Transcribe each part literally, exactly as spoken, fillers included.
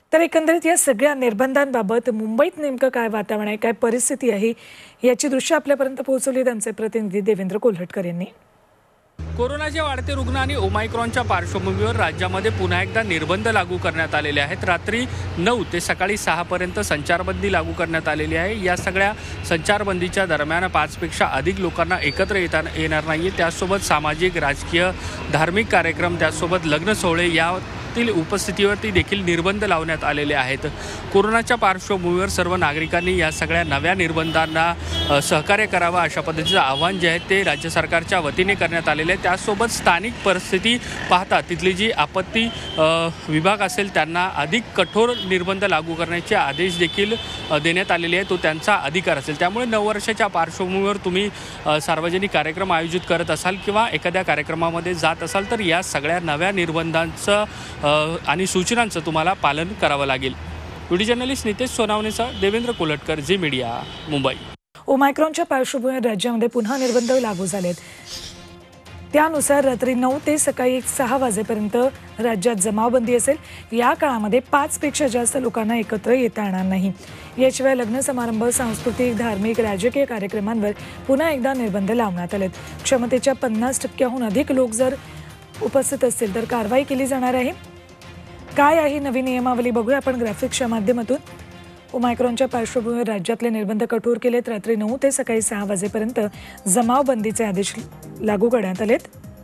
तर एकंदरीत या सगळ्या निर्बंधांबाबत मुंबईत नेमकं काय वातावरण आहे, काय परिस्थिती आहे, याची दृश्य आपल्यापर्यंत पोहोचवली आमचे प्रतिनिधी देवेंद्र कोल्हटकर यांनी। कोरोनाचे वाढते रुग्ण आणि ओमायक्रॉनच्या पार्श्वभूमीवर राज्यामध्ये पुन्हा एकदा निर्बंध लागू करण्यात आलेले आहेत। रात्री नऊ ते सकाळी सहा पर्यंत संचारबंदी लागू करण्यात आलेली आहे। या सगळ्या संचारबंदीच्या दरम्यान पाचपेक्षा अधिक लोकांना एकत्र येता येणार नाही। त्यासोबत सामाजिक, राजकीय, धार्मिक कार्यक्रम, त्यासोबत लग्न सोहळे यातील उपस्थितीवरती देखील निर्बंध लावण्यात आलेले आहेत। कोरोनाच्या पार्श्वभूमीवर सर्व नागरिकांनी या सगळ्या नव्या निर्बंधांना सहकार्य करावा अशा पद्धतीचं आवाहन जे आहे ते राज्य सरकारच्या वतीने करण्यात आलेले आहे। त्यासोबत स्थानिक परिस्थिती पाहता तिथली जी आपत्ती विभाग असेल त्यांना अधिक कठोर निर्बंध लागू करण्याचे आदेश देखील देण्यात आलेले आहेत। तो त्यांचा अधिकार असेल। त्यामुळे नववर्षाच्या पार्श्वभूमीवर तुम्ही सार्वजनिक कार्यक्रम आयोजित करत असाल किंवा एखाद्या कार्यक्रमामध्ये जात असाल तर या सगळ्या नव्या निर्बंधांचं आणि सूचनांचं तुम्हाला पालन करावं लागेल। व्हिडिओ जर्नलिस्ट नितेश सोनावणेसह देवेंद्र कोल्हटकर, झी मीडिया, मुंबई। ओमायक्रॉनच्या पार्श्वभूमीवर राज्यामध्ये पुन्हा निर्बंध लागू झालेत। त्यानुसार रात्री नऊ ते सकाळी सहा वाजेपर्यंत राज्यात जमावबंदी असेल। या काळामध्ये पाच पेक्षा जास्त लोकांना एकत्र येता येणार नाही। याशिवाय लग्न समारंभ, सांस्कृतिक, धार्मिक, राजकीय कार्यक्रमांवर पुन्हा एकदा निर्बंध लावण्यात आलेत। क्षमतेच्या पन्नास टक्क्याहून अधिक लोक जर उपस्थित असतील तर कारवाई केली जाणार आहे। काय आहे नवी नियमावली बघूया आपण ग्राफिक्सच्या माध्यमातून। ओमायक्रॉनच्या पार्श्वभूमीवर राज्यातले निर्बंध कठोर केलेत। रात्री नऊ ते सकाळी सहा वाजेपर्यंत जमावबंदीचे आदेश लागू करण्यात आलेत।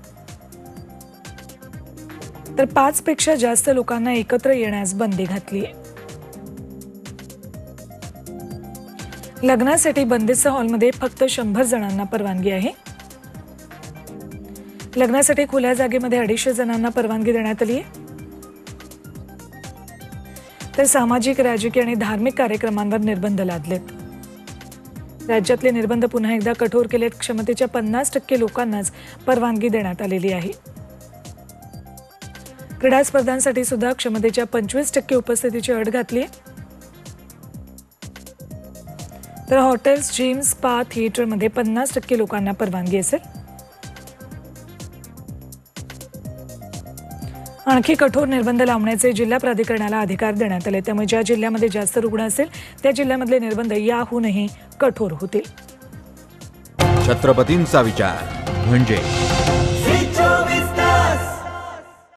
तर पाच पेक्षा जास्त लोकांना एकत्र येण्यास बंदी घातली आहे। लग्नासाठी बंदिस्त हॉलमध्ये फक्त शंभर जणांना परवानगी आहे। लग्नासाठी खुल्या जागेमध्ये अडीचशे जणांना परवानगी देण्यात आली आहे। तर सामाजिक, राजकीय आणि धार्मिक कार्यक्रमांवर निर्बंध लादलेत। राज्यातले निर्बंध पुन्हा एकदा कठोर केलेत। क्षमतेच्या पन्नास टक्के लोकांनाच परवानगी देण्यात आलेली आहे। क्रीडा स्पर्धांसाठी सुद्धा क्षमतेच्या पंचवीस टक्के उपस्थितीची अट घातली आहे। तर हॉटेल्स, जिम, स्पा, थिएटरमध्ये पन्नास टक्के लोकांना परवानगी असेल। आणखी कठोर निर्बंध लावण्याचे जिल्हा प्राधिकरणाला अधिकार देण्यात आले। त्यामुळे ज्या जिल्ह्यामध्ये जास्त रुग्ण असेल त्या जिल्ह्यामधले निर्बंध याहूनही कठोर होतील। छत्रपतींचा विचार म्हणजे